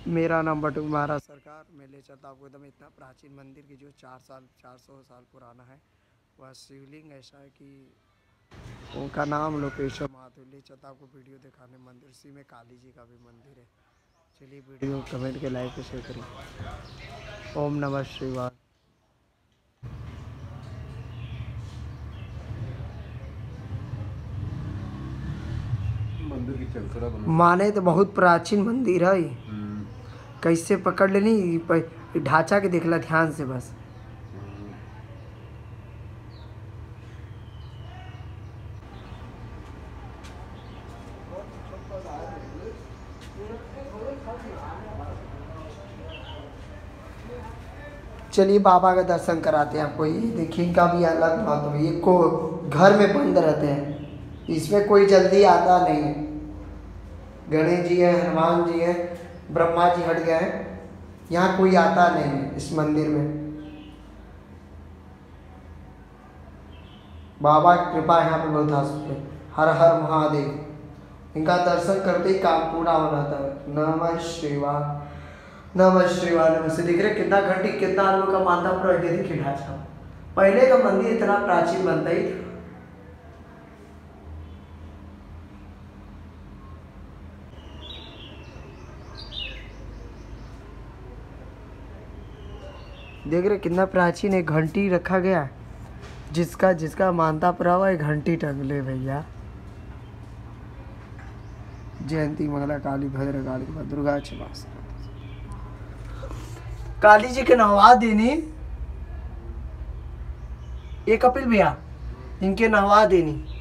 मेरा नाम बटू महाराज सरकार। मैं ले चलता आपको एकदम इतना प्राचीन मंदिर की जो 400 साल पुराना है। वह शिवलिंग ऐसा है कि उनका नाम लोकेश्वर महादेव। ले चलता आपको वीडियो दिखाने मंदिर। उसी में काली जी का भी मंदिर है। चलिए वीडियो कमेंट के लाइक शेयर करिए। ओम नमः शिवाय। मंदिर की चलखड़ा बना माने तो बहुत प्राचीन मंदिर है। कैसे पकड़ लेनी ढांचा के देखला ध्यान से बस। चलिए बाबा का दर्शन कराते हैं आपको। ये देखिए इनका भी अलग महत्व है। ये को घर में बंद रहते हैं, इसमें कोई जल्दी आता नहीं है। गणेश जी है, हनुमान जी है, ब्रह्मा जी हट गए हैं। यहाँ कोई आता नहीं है इस मंदिर में। बाबा की कृपा यहाँ पे बहुत हासिल है। हर हर महादेव। इनका दर्शन करते ही काम पूरा हो जाता है। नमः शिवाय, नमः शिवाय, नमः। दिख रहे कितना घंटी, कितना आदमी का माथा पर देखिए ढांचा। पहले का मंदिर इतना प्राचीन बनता ही था। देख रहे कितना प्राचीन एक घंटी रखा गया है। जिसका जिसका मानता पड़ा हुआ एक घंटी टंग ले भैया। जयंती मंगला काली भद्र काली दुर्गा क्षमा। काली जी के नहवा देनी, ये कपिल भैया इनके नहवा देनी।